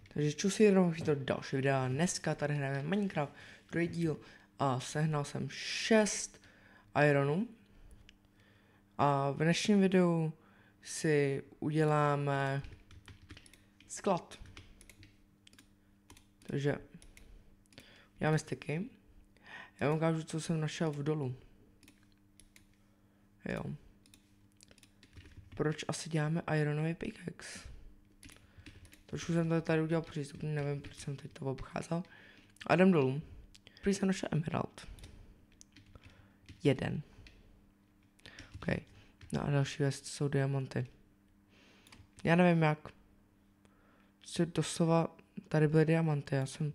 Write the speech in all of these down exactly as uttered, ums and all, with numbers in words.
Takže čus si jenom to další videa. Dneska tady hrajeme Minecraft, druhý díl. A sehnal jsem šest ironů. A v dnešním videu si uděláme sklad. Takže uděláme styky. Já vám ukážu, co jsem našel v dolu. Jo. Proč asi děláme ironový pickaxe? Trošku jsem to tady udělal přístupný, nevím, proč jsem teď to obcházel. A jdem dolů. Prý jsem našel emerald. Jeden. OK. No a další věc jsou diamanty. Já nevím jak. Prostě doslova tady byly diamanty, já jsem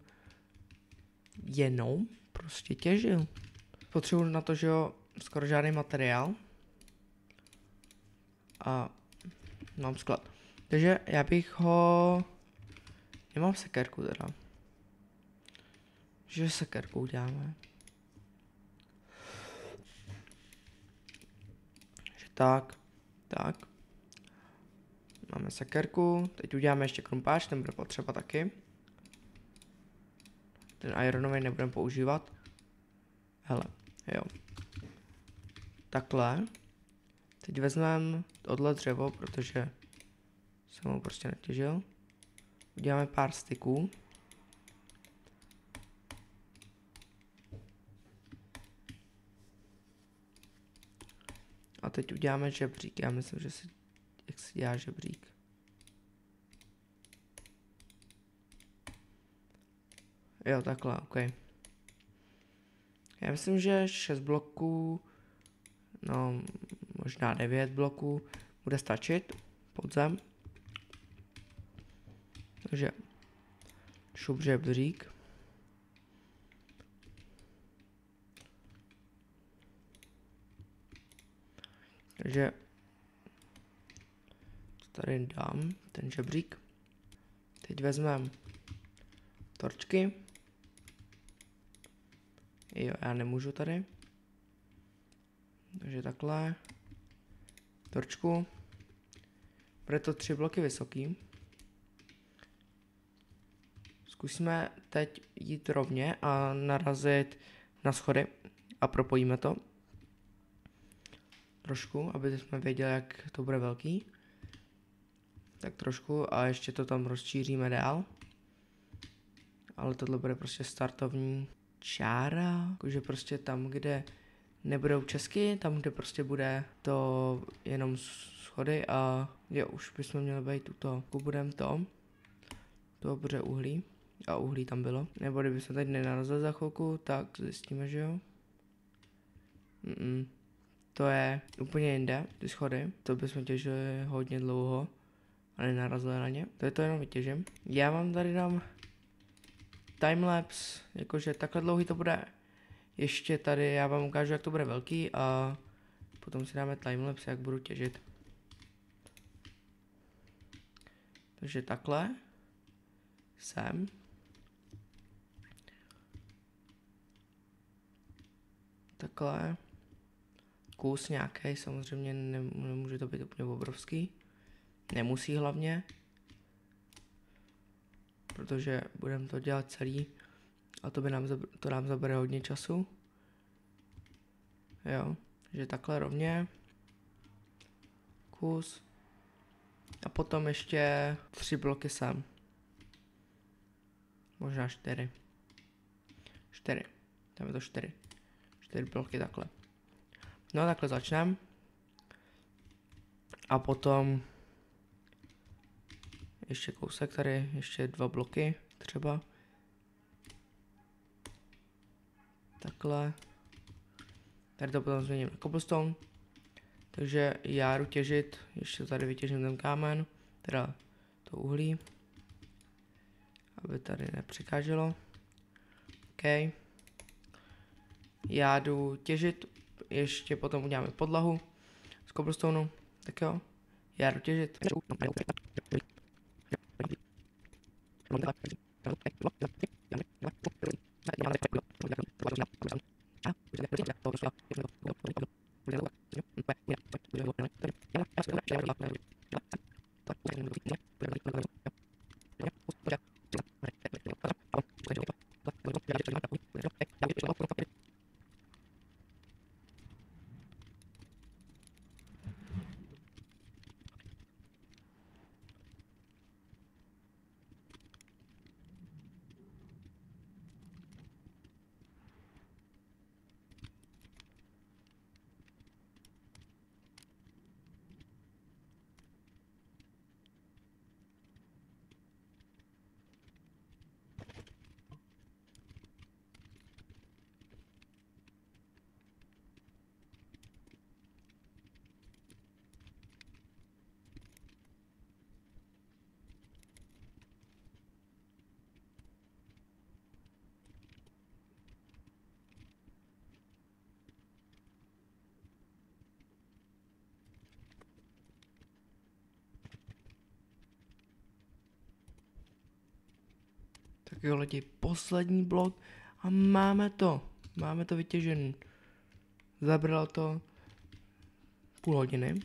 jenom prostě těžil. Potřebuji na to, že jo, skoro žádný materiál. A mám sklad. Takže já bych ho... Nemám sekerku teda. Že sekerku uděláme. Že tak. Tak. Máme sekerku. Teď uděláme ještě krumpáč, ten bude potřeba taky. Ten ironový nebudeme používat. Hele, jo. Takhle. Teď vezmeme tohle dřevo, protože jsem ho prostě netěžil. Uděláme pár styků. A teď uděláme žebřík. Já myslím, že si, jak si dělá žebřík. Jo, takhle, ok. Já myslím, že šest bloků, no možná devět bloků bude stačit pod zem. Takže šup žebřík. Takže tady dám ten žebřík. Teď vezmeme torčky. Jo, já nemůžu tady. Takže takhle. Torčku. Bude to tři bloky vysoký. Zkusíme teď jít rovně a narazit na schody a propojíme to. Trošku, aby jsme věděli, jak to bude velký. Tak trošku a ještě to tam rozšíříme dál. Ale tohle bude prostě startovní čára, jakože prostě tam, kde nebudou česky, tam, kde prostě bude to jenom schody a jo, už bychom měli být tuto. Budeme to, to bude uhlí a uhlí tam bylo. Nebo kdybychom teď nenarazili za chvilku, tak zjistíme, že jo. Mm -mm. To je úplně jinde, ty schody, to bychom těžili hodně dlouho a nenarazili na ně. To je to jenom vytěžím. Já vám tady dám timelapse, jakože takhle dlouhý to bude. Ještě tady já vám ukážu, jak to bude velký a potom si dáme timelapse, jak budu těžit. Takže takhle. Sem. Takhle. Kus nějaký, samozřejmě nemůže to být úplně obrovský. Nemusí hlavně. Protože budeme to dělat celý a to by nám, to nám zabere hodně času. Jo, že takhle rovně. Kus. A potom ještě tři bloky sem. Možná čtyři. Čtyři. Tam je to čtyři. Čtyři bloky takhle. No takhle začneme. A potom ještě kousek tady, ještě dva bloky třeba. Takhle. Tady to potom změním na cobblestone. Takže já jdu těžit, ještě tady vytěžím ten kámen, teda to uhlí, aby tady nepřekáželo. OK. Já jdu těžit, ještě potom uděláme podlahu z cobblestoneu, tak jo. Já jdu těžit. jo lidi, poslední blok a máme to. Máme to vytěžený. Zabralo to půl hodiny.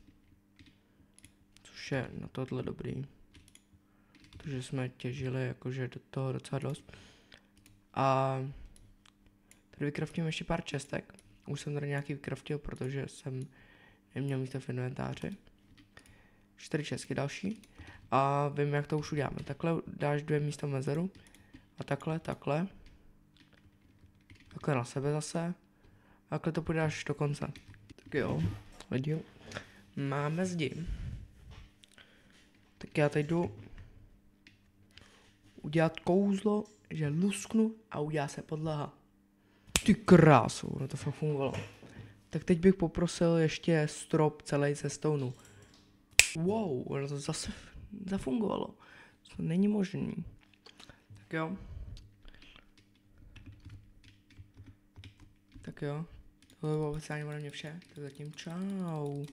Což je na tohle dobrý. Takže jsme těžili jakože do toho docela dost. A tady vykraftíme ještě pár čestek. Už jsem tady nějaký vykraftil, protože jsem neměl místo v inventáři. Čtyři česky další. A vím, jak to už uděláme. Takhle dáš dvě místa v mezeru. A takhle, takhle. Takhle na sebe zase. A takhle to podáš do konce. Tak jo, lidi. Máme zdi. Tak já teď jdu udělat kouzlo, že lusknu a udělá se podlaha. Ty krásu, no to fakt fungovalo. Tak teď bych poprosil ještě strop celý ze stonu. Wow, ono to zase zafungovalo. To není možný. Tak jo. Tak jo. Tohle bylo oficiálně ode mě vše. Tak zatím čau.